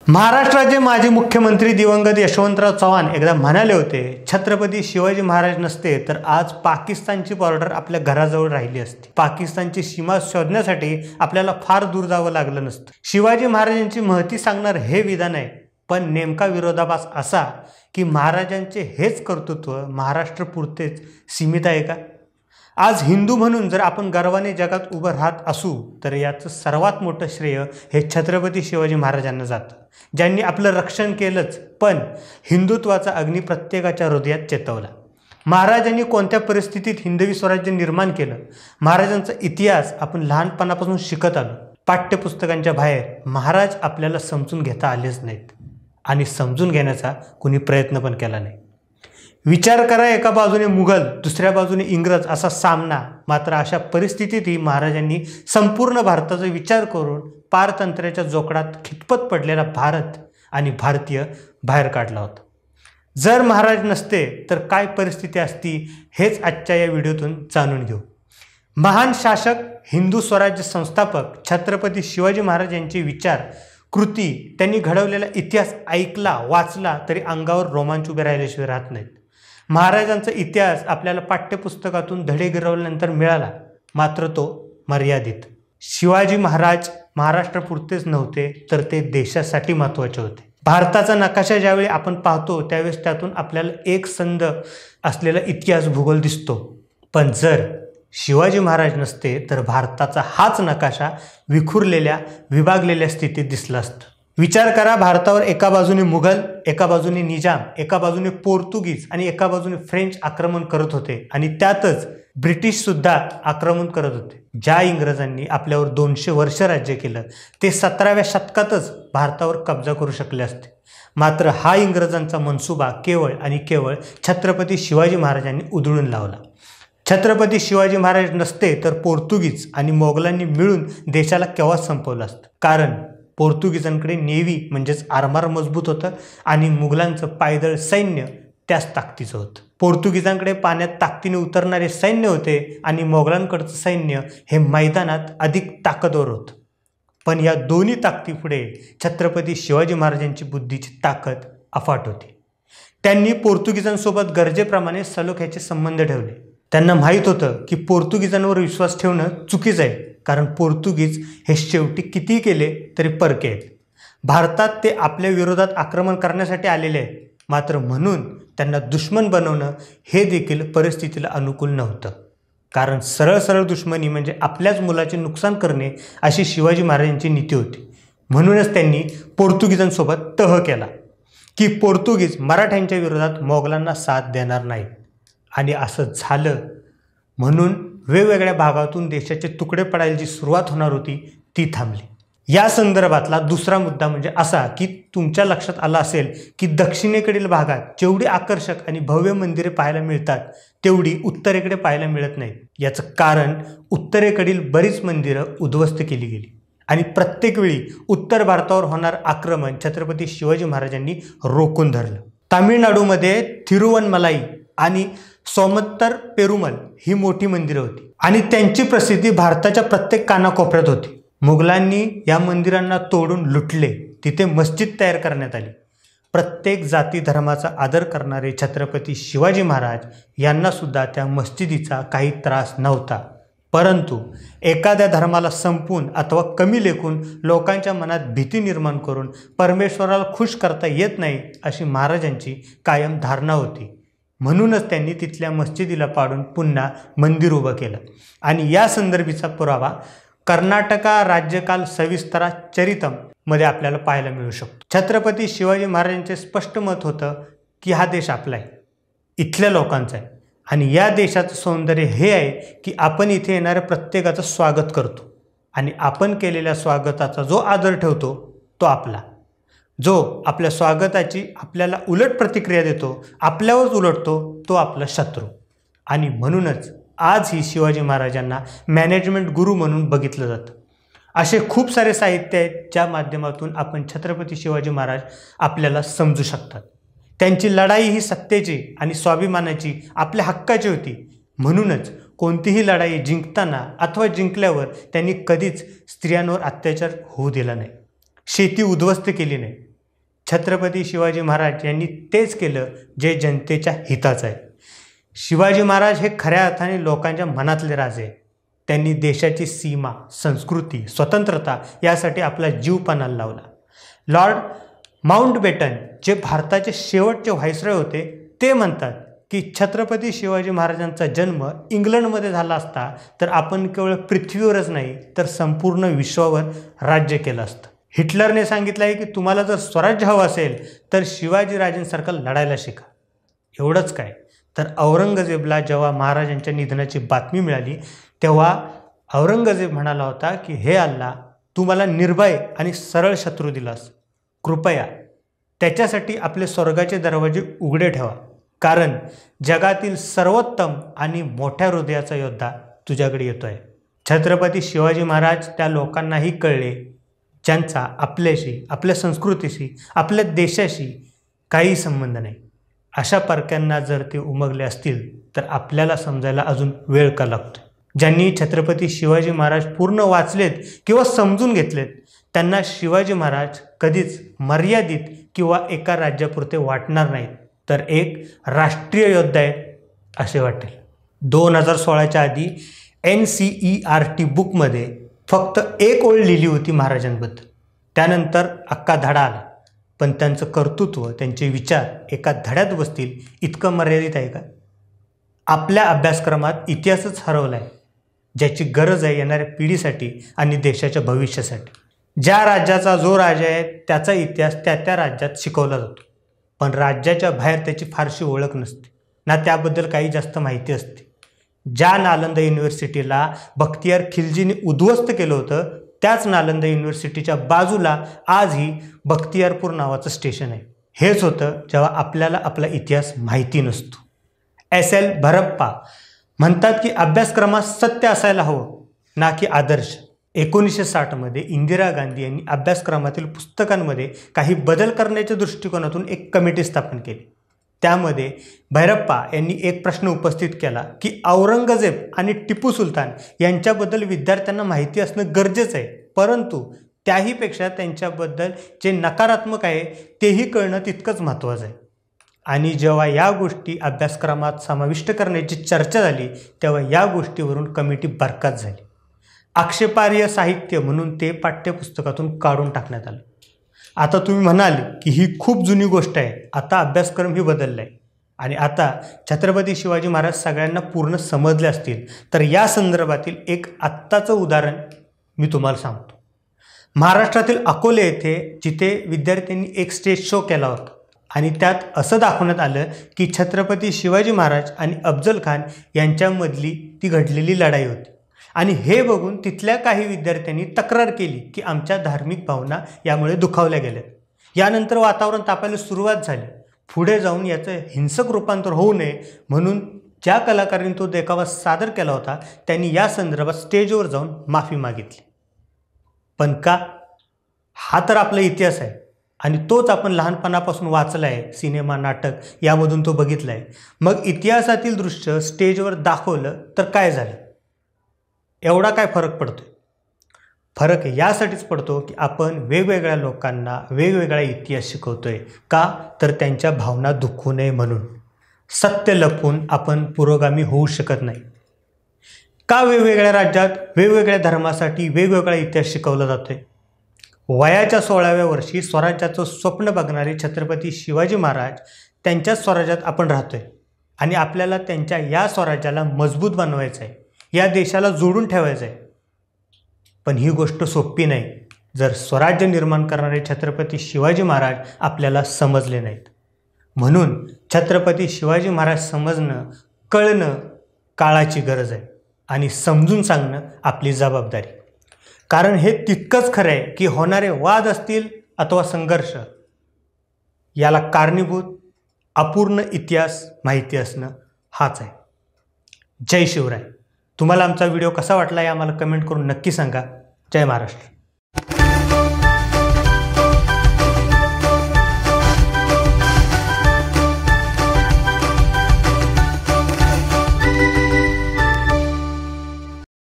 महाराष्ट्राचे माजी मुख्यमंत्री दिवंगत यशवंतराव चव्हाण एकदा म्हणाले होते, छत्रपती शिवाजी महाराज नसते तर आज पाकिस्तानची बॉर्डर आपल्या घराजवळ राहिली असती. पाकिस्तानची सीमा शोधण्यासाठी आपल्याला फार दूर जावं लागलं नसतं. शिवाजी महाराजांची महती सांगणार हे विधान आहे, पण नेमका विरोधाभास असा की महाराजांचे हेच कर्तृत्व महाराष्ट्रपुरतेच सीमित आहे का? आज हिंदू म्हणून जर आपण गर्वाने जगात उभं राहत असू तर याचं सर्वात मोठं श्रेय हे छत्रपती शिवाजी महाराजांना जातं, ज्यांनी आपलं रक्षण केलंच पण हिंदुत्वाचा अग्नी प्रत्येकाच्या हृदयात चेतवला. महाराजांनी कोणत्या परिस्थितीत हिंदवी स्वराज्य निर्माण केलं, महाराजांचा इतिहास आपण लहानपणापासून शिकत आलो. पाठ्यपुस्तकांच्या बाहेर महाराज आपल्याला समजून घेता आलेच नाहीत आणि समजून घेण्याचा कुणी प्रयत्न पण केला नाही. विचार करा, एका बाजूने मुघल, दुसऱ्या बाजूने इंग्रज असा सामना. मात्र अशा परिस्थितीतही महाराजांनी संपूर्ण भारताचा विचार करून पारतंत्र्याच्या जोखडात खितपत पडलेला भारत आणि भारतीय बाहेर काढला होता. जर महाराज नसते तर काय परिस्थिती असती हेच आजच्या या व्हिडिओतून जाणून घेऊ. महान शासक, हिंदू स्वराज्य संस्थापक छत्रपती शिवाजी महाराज यांचे विचार, कृती, त्यांनी घडवलेला इतिहास ऐकला वाचला तरी अंगावर रोमांच उभे राहिल्याशिवाय राहत नाहीत. महाराजांचा इतिहास आपल्याला पाठ्यपुस्तकातून धडे गिरवल्यानंतर मिळाला, मात्र तो मर्यादित. शिवाजी महाराज महाराष्ट्रापुरतेच नव्हते तर ते देशासाठी महत्त्वाचे होते. भारताचा नकाशा ज्यावेळी आपण पाहतो त्यावेळेस त्यातून आपल्याला एक संध असलेला इतिहास भूगोल दिसतो. पण जर शिवाजी महाराज नसते तर भारताचा हाच नकाशा विखुरलेल्या, विभागलेल्या स्थितीत दिसला असता. विचार करा, भारतावर एका बाजूने मुघल, एका बाजूने निजाम, एका बाजूने पोर्तुगीज आणि एका बाजूने फ्रेंच आक्रमण करत होते आणि त्यातच ब्रिटिश सुद्धा आक्रमण करत होते. ज्या इंग्रजांनी आपल्यावर 200 वर्ष राज्य केलं ते 17व्या शतकातच भारतावर कब्जा करू शकले असते. मात्र हा इंग्रजांचा मनसुबा केवळ आणि केवळ छत्रपती शिवाजी महाराजांनी उधळून लावला. छत्रपती शिवाजी महाराज नसते तर पोर्तुगीज आणि मोगलांनी मिळून देशाला केव्हाच संपवलं असतं. कारण पोर्तुगीजांकडे नेव्ही म्हणजेच आरमार मजबूत होतं आणि मुघलांचं पायदळ सैन्य त्याच ताकदीचं होतं. पोर्तुगीजांकडे पाण्यात ताकदीने उतरणारे सैन्य होते आणि मोगलांकडचं सैन्य हे मैदानात अधिक ताकदवर होतं. पण या दोन्ही ताकदीपुढे छत्रपती शिवाजी महाराजांची बुद्धीची ताकद अफाट होती. त्यांनी पोर्तुगीजांसोबत गरजेप्रमाणे सलोख्याचे संबंध ठेवले. त्यांना माहीत होतं की पोर्तुगीजांवर विश्वास ठेवणं चुकीचं आहे, कारण पोर्तुगीज हे शेवटी किती केले तरी परके आहेत. भारतात ते आपल्या विरोधात आक्रमण करण्यासाठी आलेले आहेत, मात्र म्हणून त्यांना दुश्मन बनवणं हे देखील परिस्थितीला अनुकूल नव्हतं. कारण सरळ सरळ दुश्मनी म्हणजे आपल्याच मुलाचे नुकसान करणे अशी शिवाजी महाराजांची नीती होती. म्हणूनच त्यांनी पोर्तुगीजांसोबत तह केला की पोर्तुगीज मराठ्यांच्या विरोधात मोगलांना साथ देणार नाहीत. आणि असं झालं. म्हणून वेगवेगळ्या भागातून देशाचे तुकडे पडायला जी सुरुवात होणार होती ती थांबली. या संदर्भातला दुसरा मुद्दा म्हणजे असा की तुमच्या लक्षात आलं असेल की दक्षिणेकडील भागात जेवढी आकर्षक आणि भव्य मंदिरे पाहायला मिळतात तेवढी उत्तरेकडे पाहायला मिळत नाहीत. याचं कारण उत्तरेकडील बरीच मंदिरं उद्ध्वस्त केली गेली आणि प्रत्येक वेळी उत्तर भारतावर होणार आक्रमण छत्रपती शिवाजी महाराजांनी रोखून धरलं. तामिळनाडूमध्ये थिरुवनमलाई आणि सोमत्तर पेरुमल ही मोठी मंदिरं होती आणि त्यांची प्रसिद्धी भारताच्या प्रत्येक कानाकोपऱ्यात होती. मुघलांनी या मंदिरांना तोडून लुटले. तिथे मस्जिद तयार करण्यात आली. प्रत्येक जाती धर्माचा आदर करणारे छत्रपती शिवाजी महाराज यांना सुद्धा त्या मस्जिदीचा काही त्रास नव्हता. परंतु एखाद्या धर्माला संपवून अथवा कमी लेखून लोकांच्या मनात भीती निर्माण करून परमेश्वराला खुश करता येत नाही अशी महाराजांची कायम धारणा होती. म्हणूनच त्यांनी तिथल्या मस्जिदीला पाडून पुन्हा मंदिर उभं केलं. आणि या संदर्भीचा पुरावा कर्नाटका राज्यकाल सविस्तरा चरितम मध्ये आपल्याला पाहायला मिळू शकतो. छत्रपती शिवाजी महाराजांचे स्पष्ट मत होतं की हा देश आपला आहे, इथल्या लोकांचा आहे आणि या देशाचं सौंदर्य हे आहे की आपण इथे येणाऱ्या प्रत्येकाचं स्वागत करतो आणि आपण केलेल्या स्वागताचा जो आदर ठेवतो तो आपला. जो आपल्या स्वागताची आपल्याला उलट प्रतिक्रिया देतो, आपल्यावरच उलटतो, तो आपला शत्रू. आणि म्हणूनच आजही शिवाजी महाराजांना मॅनेजमेंट गुरु म्हणून बघितलं जातं. असे खूप सारे साहित्य आहेत ज्या माध्यमातून आपण छत्रपती शिवाजी महाराज आपल्याला समजू शकतात. त्यांची लढाई ही सत्तेची आणि स्वाभिमानाची, आपल्या हक्काची होती. म्हणूनच कोणतीही लढाई जिंकताना अथवा जिंकल्यावर त्यांनी कधीच स्त्रियांवर अत्याचार होऊ दिला नाही, शेती उद्ध्वस्त केली नाही, छत्रपती शिवाजी महाराज यांनी तेच केलं जे जनतेच्या हिताचं आहे. शिवाजी महाराज हे खऱ्या अर्थाने लोकांच्या मनातले राजे आहेत. त्यांनी देशाची सीमा, संस्कृती, स्वतंत्रता यासाठी आपला जीव पणाला लावला. लॉर्ड माउंटबॅटन जे भारताचे शेवटचे व्हाईसरॉय होते ते म्हणतात की छत्रपती शिवाजी महाराजांचा जन्म इंग्लंडमध्ये झाला असता तर आपण केवळ पृथ्वीवरच नाही तर संपूर्ण विश्वावर राज्य केलं असतं. हिटलरने सांगितलं आहे की तुम्हाला जर स्वराज्य हवं असेल तर शिवाजीराजांसारखं लढायला शिका. एवढंच काय तर औरंगजेबला जेव्हा महाराजांच्या निधनाची बातमी मिळाली तेव्हा औरंगजेब म्हणाला होता की हे अल्लाह, तू मला निर्भय आणि सरळ शत्रू दिलास. कृपया त्याच्यासाठी आपले स्वर्गाचे दरवाजे उघडे ठेवा, कारण जगातील सर्वोत्तम आणि मोठ्या हृदयाचा योद्धा तुझ्याकडे येतोय. छत्रपती शिवाजी महाराज त्या लोकांनाही कळले ज्यांचा आपल्याशी, आपल्या संस्कृतीशी, आपल्या देशाशी काही संबंध नाही. अशा परक्यांना जर ते उमगले असतील तर आपल्याला समजायला अजून वेळ का लागतो. ज्यांनी छत्रपती शिवाजी महाराज पूर्ण वाचलेत किंवा समजून घेतलेत त्यांना शिवाजी महाराज कधीच मर्यादित किंवा एका राज्यापुरते वाटणार नाहीत, तर एक राष्ट्रीय योद्धा आहेत असे वाटेल. 2016च्या आधी NCERT बुकमध्ये फक्त एक ओळ लिहिली होती महाराजांबद्दल. त्यानंतर अख्खा धडा आला. पण त्यांचं कर्तृत्व, त्यांचे विचार एका धड्यात बसतील इतकं मर्यादित आहे का? आपल्या अभ्यासक्रमात इतिहासच हरवला आहे, ज्याची गरज आहे येणाऱ्या पिढीसाठी आणि देशाच्या भविष्यासाठी. ज्या राज्याचा जो राजा आहे त्याचा इतिहास त्या राज्यात शिकवला जातो, पण राज्याच्या बाहेर त्याची फारशी ओळख नसते ना त्याबद्दल काही जास्त माहिती असते. ज्या नालंदा युनिव्हर्सिटीला बख्तियार खिलजीने उद्ध्वस्त केलं होतं त्याच नालंदा युनिव्हर्सिटीच्या बाजूला आजही बख्तियारपूर नावाचं स्टेशन आहे. हेच होतं जेव्हा आपल्याला आपला इतिहास माहिती नसतो. SL भरप्पा म्हणतात की अभ्यासक्रमात सत्य असायला हवं ना की आदर्श. 1960मध्ये इंदिरा गांधी यांनी अभ्यासक्रमातील पुस्तकांमध्ये काही बदल करण्याच्या दृष्टिकोनातून एक कमिटी स्थापन केली. त्यामध्ये भैरप्पा यांनी एक प्रश्न उपस्थित केला की औरंगजेब आणि टिपू सुलतान यांच्याबद्दल विद्यार्थ्यांना माहिती असणं गरजेचं आहे, परंतु त्याहीपेक्षा त्यांच्याबद्दल जे नकारात्मक आहे तेही कळणं तितकंच महत्त्वाचं आहे. आणि जेव्हा या गोष्टी अभ्यासक्रमात समाविष्ट करण्याची चर्चा झाली तेव्हा या गोष्टीवरून कमिटी बरखास्त झाली. आक्षेपार्ह साहित्य म्हणून ते पाठ्यपुस्तकातून काढून टाकण्यात आलं. आता तुम्ही म्हणाल की ही खूप जुनी गोष्ट आहे, आता अभ्यासक्रमही बदलला आहे आणि आता छत्रपती शिवाजी महाराज सगळ्यांना पूर्ण समजले असतील, तर या संदर्भातील एक आत्ताचं उदाहरण मी तुम्हाला सांगतो. महाराष्ट्रातील अकोले येथे जिथे विद्यार्थ्यांनी एक स्टेज शो केला होता आणि त्यात असं दाखवण्यात आलं की छत्रपती शिवाजी महाराज आणि अफजल खान यांच्यामधली ती घडलेली लढाई होती. आणि हे बघून तिथल्या काही विद्यार्थ्यांनी तक्रार केली की आमच्या धार्मिक भावना यामुळे दुखावल्या गेल्यात. यानंतर वातावरण तापायला सुरुवात झाली. पुढे जाऊन याचं हिंसक रूपांतर होऊ नये म्हणून ज्या कलाकारांनी तो देखावा सादर केला होता त्यांनी या संदर्भात स्टेजवर जाऊन माफी मागितली. पण का? हा तर आपला इतिहास आहे आणि तोच आपण लहानपणापासून वाचला आहे, सिनेमा, नाटक यामधून तो बघितला आहे. मग इतिहासातील दृश्य स्टेजवर दाखवलं तर काय झालं? एवढा काय फरक पडतो? फरक यासाठीच पडतो की आपण वेगवेगळ्या लोकांना वेगवेगळा इतिहास शिकवतोय. का? तर त्यांच्या भावना दुखू नये म्हणून. सत्य लपवून आपण पुरोगामी होऊ शकत नाही. का वेगवेगळ्या राज्यात वेगवेगळ्या धर्मासाठी वेगवेगळा इतिहास शिकवला जातोय? वयाच्या 16व्या वर्षी स्वराज्याचं स्वप्न बघणारे छत्रपती शिवाजी महाराज त्यांच्याच स्वराज्यात आपण राहतोय आणि आपल्याला त्यांच्या या स्वराज्याला मजबूत बनवायचं आहे, या देशाला जोडून ठेवायचं आहे. पण ही गोष्ट सोपी नाही जर स्वराज्य निर्माण करणारे छत्रपती शिवाजी महाराज आपल्याला समजले नाहीत. म्हणून छत्रपती शिवाजी महाराज समजणं, कळणं काळाची गरज आहे आणि समजून सांगणं आपली जबाबदारी. कारण हे तितकंच खरं आहे की होणारे वाद असतील अथवा संघर्ष याला कारणीभूत अपूर्ण इतिहास माहिती असणं हाच आहे. जय शिवराय. तुम्हाला आमचा व्हिडिओ कसा वाटला हे आम्हाला कमेंट करून नक्की सांगा. जय महाराष्ट्र.